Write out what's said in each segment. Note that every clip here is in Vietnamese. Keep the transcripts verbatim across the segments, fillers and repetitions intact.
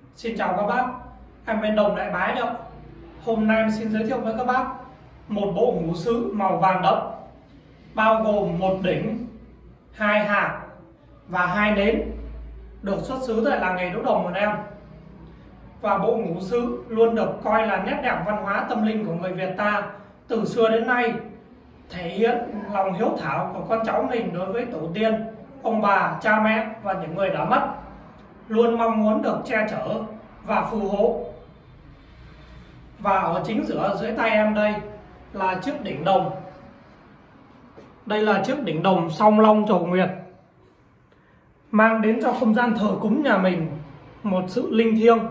Xin chào các bác, em bên Đồng Đại Bái đâu. Hôm nay em xin giới thiệu với các bác một bộ ngũ sứ màu vàng đậm, bao gồm một đỉnh, hai hạt và hai nến, được xuất xứ tại làng nghề đúc đồng của em. Và bộ ngũ sứ luôn được coi là nét đẹp văn hóa tâm linh của người Việt ta từ xưa đến nay, thể hiện lòng hiếu thảo của con cháu mình đối với tổ tiên, ông bà, cha mẹ và những người đã mất, luôn mong muốn được che chở và phù hộ. Và ở chính giữa dưới tay em đây là chiếc đỉnh đồng. Đây là chiếc đỉnh đồng song long chầu nguyệt, mang đến cho không gian thờ cúng nhà mình một sự linh thiêng.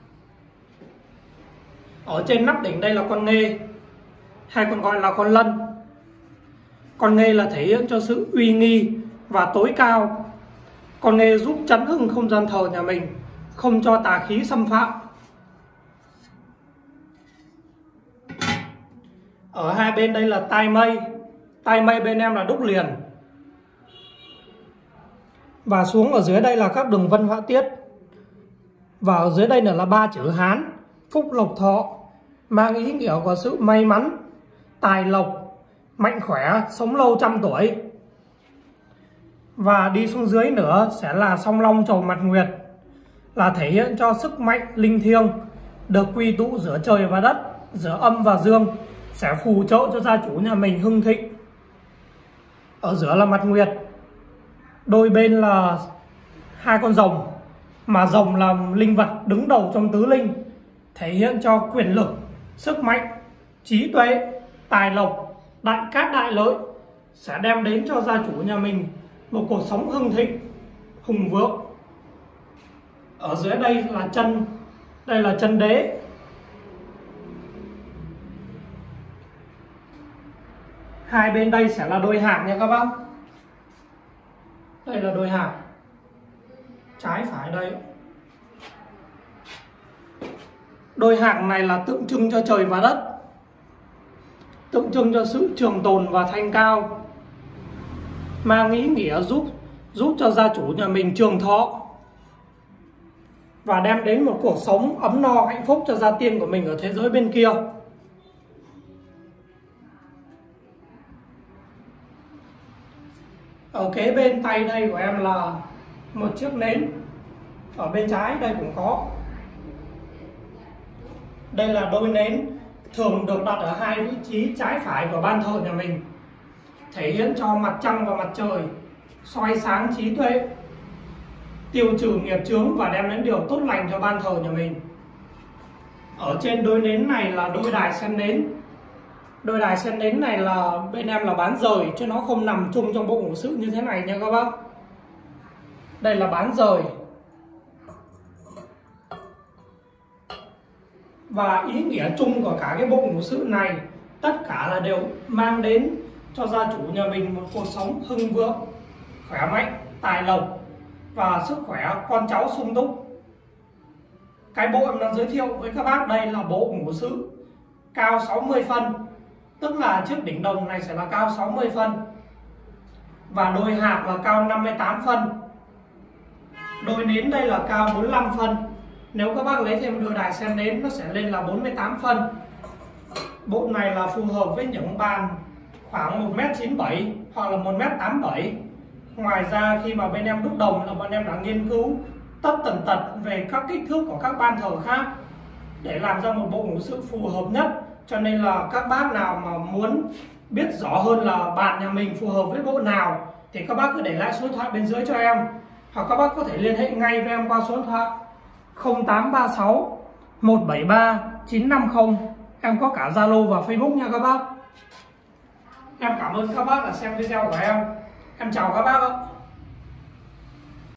Ở trên nắp đỉnh đây là con nghê, hay còn gọi là con lân. Con nghê là thể hiện cho sự uy nghi và tối cao. Con nghê giúp chấn hưng không gian thờ nhà mình, không cho tà khí xâm phạm. Ở hai bên đây là tai mây. Tai mây bên em là đúc liền. Và xuống ở dưới đây là các đường vân họa tiết. Và ở dưới đây nữa là ba chữ Hán: phúc lộc thọ, mang ý nghĩa của sự may mắn, tài lộc, mạnh khỏe, sống lâu trăm tuổi. Và đi xuống dưới nữa sẽ là song long chầu mặt nguyệt, là thể hiện cho sức mạnh linh thiêng được quy tụ giữa trời và đất, giữa âm và dương, sẽ phù trợ cho gia chủ nhà mình hưng thịnh. Ở giữa là mặt nguyệt, đôi bên là hai con rồng, mà rồng là linh vật đứng đầu trong tứ linh, thể hiện cho quyền lực, sức mạnh, trí tuệ, tài lộc, đại cát đại lợi, sẽ đem đến cho gia chủ nhà mình một cuộc sống hưng thịnh, hùng vượng. Ở dưới đây là chân, đây là chân đế. Hai bên đây sẽ là đôi hạc nha các bác. Đây là đôi hạc, trái phải đây. Đôi hạc này là tượng trưng cho trời và đất, tượng trưng cho sự trường tồn và thanh cao, mang ý nghĩa giúp giúp cho gia chủ nhà mình trường thọ và đem đến một cuộc sống ấm no hạnh phúc cho gia tiên của mình ở thế giới bên kia. Ở kế bên tay đây của em là một chiếc nến. Ở bên trái đây cũng có. Đây là đôi nến thường được đặt ở hai vị trí trái phải của ban thờ nhà mình, thể hiện cho mặt trăng và mặt trời soi sáng trí tuệ, tiêu trừ nghiệp chướng và đem đến điều tốt lành cho ban thờ nhà mình. Ở trên đôi nến này là đôi đài sen nến. Đôi đài sen nến này là bên em là bán rời, chứ nó không nằm chung trong bộ ngũ sứ như thế này nha các bác. Đây là bán rời. Và ý nghĩa chung của cả cái bộ ngũ sứ này, tất cả là đều mang đến cho gia chủ nhà mình một cuộc sống hưng vượng, khỏe mạnh, tài lộc và sức khỏe con cháu sung túc. Cái bộ em đang giới thiệu với các bác đây là bộ ngũ sứ cao sáu mươi phân, tức là chiếc đỉnh đồng này sẽ là cao sáu mươi phân. Và đôi hạc là cao năm mươi tám phân. Đôi nến đây là cao bốn mươi lăm phân. Nếu các bác lấy thêm đôi đài sen nến nó sẽ lên là bốn mươi tám phân. Bộ này là phù hợp với những bàn khoảng một mét chín mươi bảy hoặc là một mét tám mươi bảy. Ngoài ra khi mà bên em đúc đồng là bọn em đã nghiên cứu tất tần tật về các kích thước của các ban thờ khác để làm ra một bộ ngũ sứ phù hợp nhất. Cho nên là các bác nào mà muốn biết rõ hơn là bàn nhà mình phù hợp với bộ nào thì các bác cứ để lại số điện thoại bên dưới cho em, hoặc các bác có thể liên hệ ngay với em qua số điện thoại không tám ba sáu một bảy ba chín năm không. Em có cả Zalo và Facebook nha các bác. Em cảm ơn các bác đã xem video của em. Em chào các bác ạ.